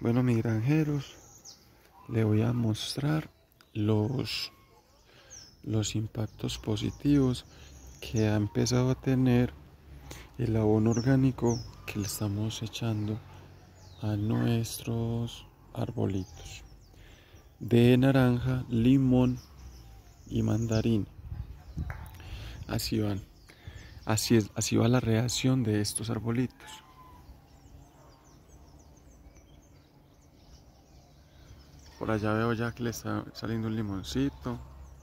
Bueno, mis granjeros, le voy a mostrar los impactos positivos que ha empezado a tener el abono orgánico que le estamos echando a nuestros arbolitos de naranja, limón y mandarín. Así van. Así va la reacción de estos arbolitos. Por allá veo ya que le está saliendo un limoncito.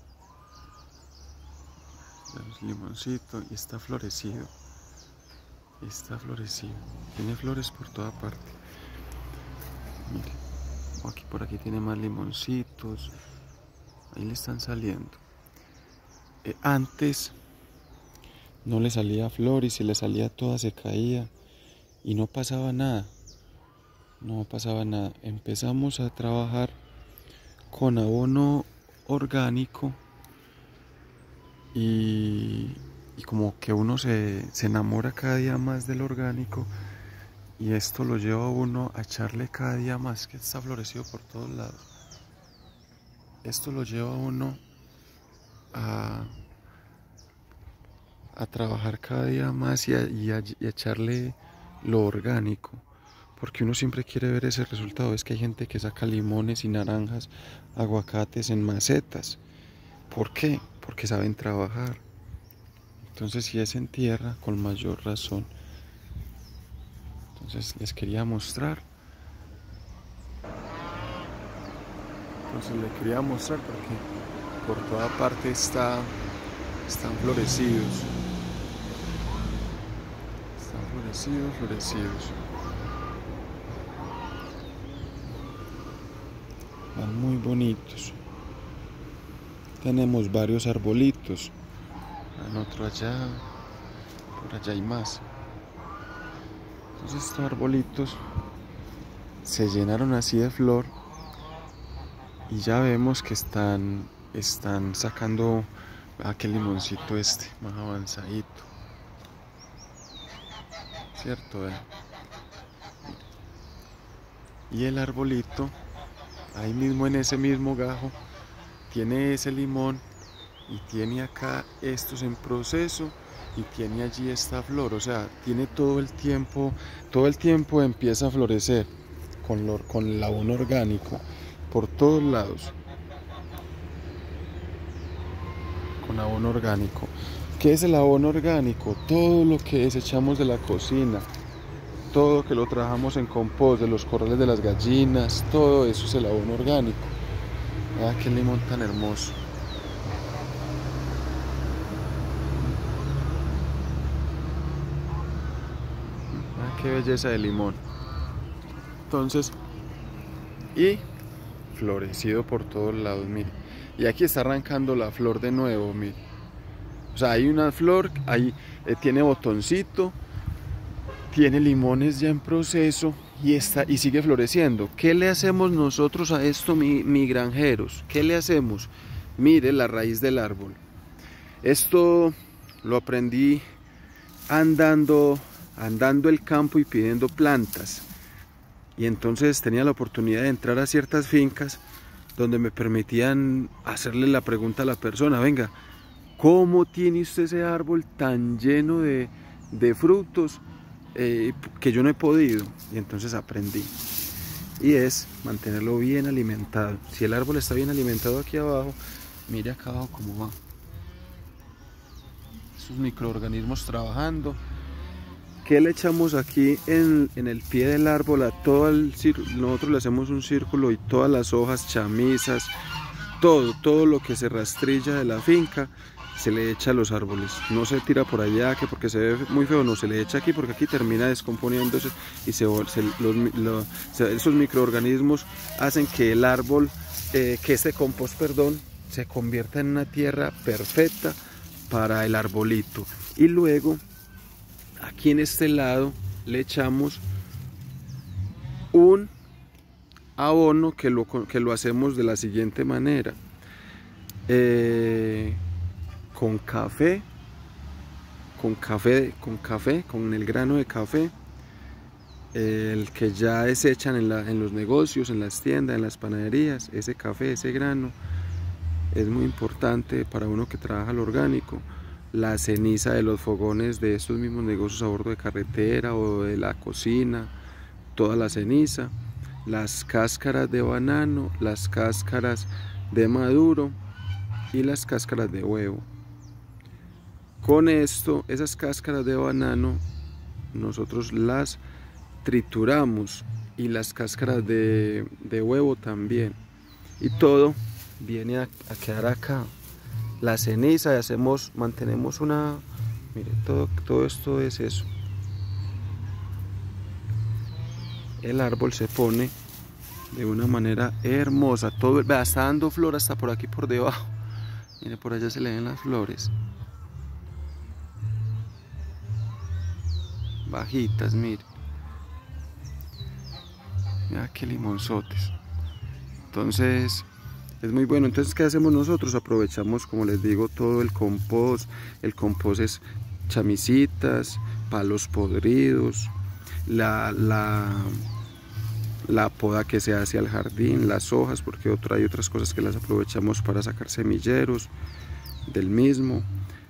Un limoncito y está florecido. Está florecido. Tiene flores por toda parte. Mire, por aquí tiene más limoncitos. Ahí le están saliendo. Antes no le salía flor y si le salía toda se caía y no pasaba nada. No pasaba nada. Empezamos a trabajar con abono orgánico y como que uno se enamora cada día más del orgánico y esto lo lleva a uno a echarle cada día más, que está florecido por todos lados. Esto lo lleva a uno a trabajar cada día más y a echarle lo orgánico, porque uno siempre quiere ver ese resultado. Es que hay gente que saca limones y naranjas, aguacates en macetas. ¿Por qué? Porque saben trabajar. Entonces, si es en tierra, con mayor razón. Entonces, les quería mostrar. Porque por toda parte están florecidos. Están florecidos. Van muy bonitos. Tenemos varios arbolitos. Otro allá. Por allá hay más. Entonces estos arbolitos se llenaron así de flor. Y ya vemos que están sacando aquel limoncito más avanzadito. ¿Cierto? Y el arbolito, ahí mismo en ese mismo gajo, tiene ese limón y tiene acá estos en proceso y tiene allí esta flor. O sea, tiene todo el tiempo empieza a florecer con el abono orgánico por todos lados. Con abono orgánico. ¿Qué es el abono orgánico? Todo lo que desechamos de la cocina, todo que lo trabajamos en compost, de los corrales de las gallinas, todo eso es el abono orgánico. Ah, qué limón tan hermoso. Ah, qué belleza de limón. Entonces, y florecido por todos lados, mire. Y aquí está arrancando la flor de nuevo, mire. O sea, hay una flor, ahí tiene botoncito, tiene limones ya en proceso y sigue floreciendo. ¿Qué le hacemos nosotros a esto, mi granjeros? ¿Qué le hacemos? Mire la raíz del árbol. Esto lo aprendí andando el campo y pidiendo plantas. Y entonces tenía la oportunidad de entrar a ciertas fincas donde me permitían hacerle la pregunta a la persona: venga, ¿cómo tiene usted ese árbol tan lleno de frutos que yo no he podido? Y entonces aprendí. Y es mantenerlo bien alimentado. Si el árbol está bien alimentado aquí abajo, mire acá abajo cómo va. Esos microorganismos trabajando. ¿Qué le echamos aquí en el pie del árbol? Nosotros le hacemos un círculo y todas las hojas, chamisas, todo lo que se rastrilla de la finca se le echa a los árboles. No se tira por allá que porque se ve muy feo, no, se le echa aquí porque aquí termina descomponiéndose y esos microorganismos hacen que el árbol, que este compost, perdón, se convierta en una tierra perfecta para el arbolito. Y luego aquí en este lado le echamos un abono que lo hacemos de la siguiente manera. Con café, con el grano de café, el que ya desechan en los negocios, en las tiendas, en las panaderías, ese café, ese grano, es muy importante para uno que trabaja lo orgánico. La ceniza de los fogones de estos mismos negocios a bordo de carretera o de la cocina, toda la ceniza, las cáscaras de banano, las cáscaras de maduro y las cáscaras de huevo. Con esto, esas cáscaras de banano, nosotros las trituramos y las cáscaras de huevo también. Y todo viene a quedar acá. La ceniza y mantenemos una... Mire, todo esto es eso. El árbol se pone de una manera hermosa. Todo, vea, está dando flor hasta por aquí por debajo. Mire, por allá se le ven las flores. Bajitas, mire. Mira qué limonzotes. Entonces, es muy bueno. Entonces, ¿qué hacemos nosotros? Aprovechamos, como les digo, todo el compost. El compost es chamicitas, palos podridos, la poda que se hace al jardín, las hojas, porque hay otras cosas que las aprovechamos para sacar semilleros del mismo.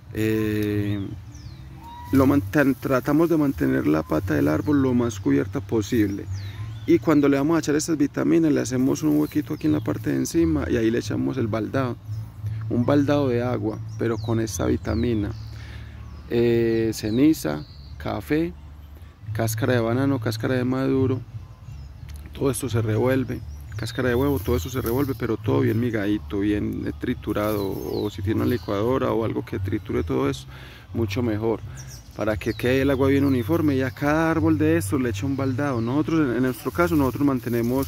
Tratamos de mantener la pata del árbol lo más cubierta posible. Y cuando le vamos a echar estas vitaminas, le hacemos un huequito aquí en la parte de encima y ahí le echamos el baldado, un baldado de agua, pero con esta vitamina. Ceniza, café, cáscara de banano, cáscara de maduro, todo esto se revuelve, cáscara de huevo, todo esto se revuelve, pero todo bien migadito, bien triturado, o si tiene una licuadora o algo que triture todo eso, mucho mejor, para que quede el agua bien uniforme. Y a cada árbol de estos le echa un baldado. Nosotros, en nuestro caso, nosotros mantenemos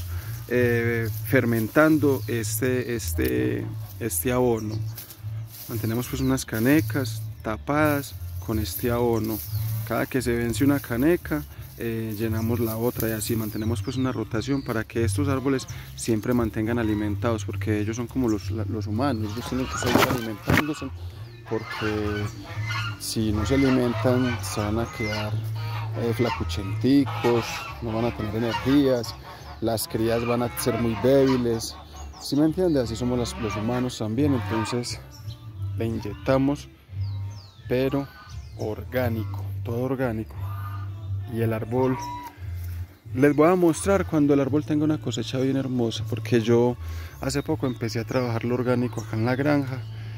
fermentando este abono. Mantenemos pues unas canecas tapadas con este abono. Cada que se vence una caneca, llenamos la otra, y así mantenemos pues una rotación para que estos árboles siempre mantengan alimentados, porque ellos son como los humanos, ellos tienen que seguir alimentándose, porque si no se alimentan se van a quedar flacuchenticos, no van a tener energías, las crías van a ser muy débiles, ¿sí me entiendes? Así somos los humanos también. Entonces le inyectamos, pero orgánico, todo orgánico. Y el árbol, les voy a mostrar cuando el árbol tenga una cosecha bien hermosa, porque yo hace poco empecé a trabajar lo orgánico acá en la granja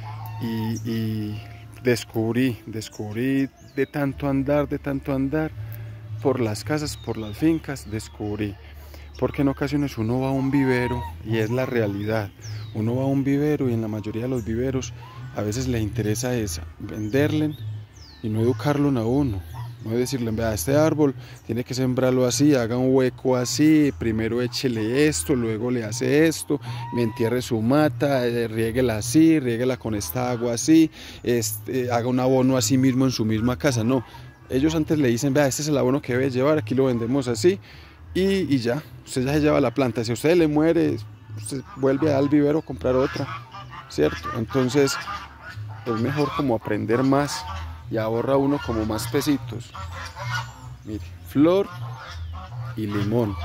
y descubrí de tanto andar por las casas, por las fincas, descubrí, porque en ocasiones uno va a un vivero, y es la realidad, uno va a un vivero y en la mayoría de los viveros a veces les interesa venderle y no educarlo a uno. No decirle, vea, este árbol tiene que sembrarlo así, haga un hueco así, primero échele esto, luego le hace esto, me entierre su mata, riéguela así, riéguela con esta agua así, haga un abono así mismo en su misma casa. No, ellos antes le dicen, vea, este es el abono que debe llevar, aquí lo vendemos así, y ya, usted ya se lleva la planta. Si a usted le muere, usted vuelve al vivero a comprar otra, ¿cierto? Entonces es mejor como aprender más, y ahorra uno como más pesitos. Mire, flor y limón,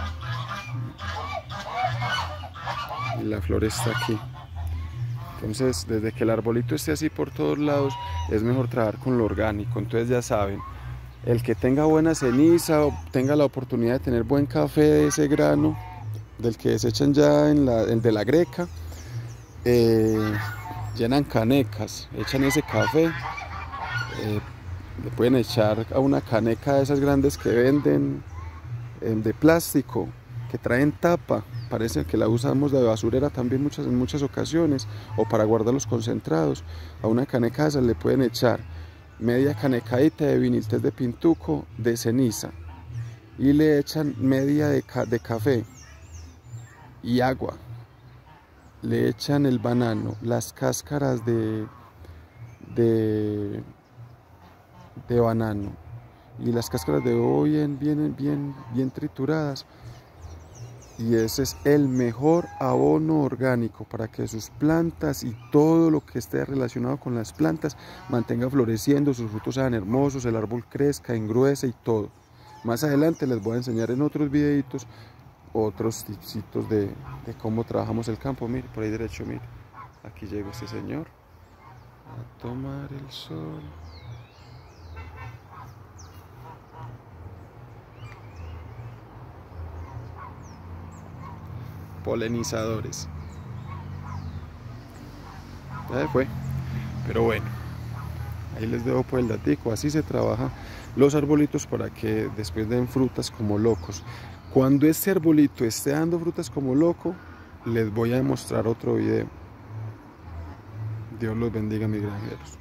y la flor está aquí. Entonces, desde que el arbolito esté así por todos lados, es mejor trabajar con lo orgánico. Entonces ya saben, el que tenga buena ceniza o tenga la oportunidad de tener buen café de ese grano, del que desechan ya el de la greca, llenan canecas, echan ese café. Le pueden echar a una caneca de esas grandes que venden de plástico, que traen tapa, parece que la usamos de basurera también en muchas ocasiones, o para guardar los concentrados. A una caneca de esas le pueden echar media canecadita de viniltés de pintuco de ceniza, y le echan media de café y agua, le echan el banano, las cáscaras de banano y las cáscaras de huevo bien trituradas, y ese es el mejor abono orgánico para que sus plantas y todo lo que esté relacionado con las plantas mantenga floreciendo, sus frutos sean hermosos, el árbol crezca, engruese y todo. Más adelante les voy a enseñar en otros videitos otros tipsitos de cómo trabajamos el campo. Mire, por ahí derecho, mire. Aquí llega este señor a tomar el sol. Polinizadores. Ya se fue. Pero bueno, ahí les dejo pues el datico. Así se trabaja los arbolitos para que después den frutas como locos. Cuando este arbolito esté dando frutas como loco, les voy a mostrar otro video. Dios los bendiga, mis granjeros.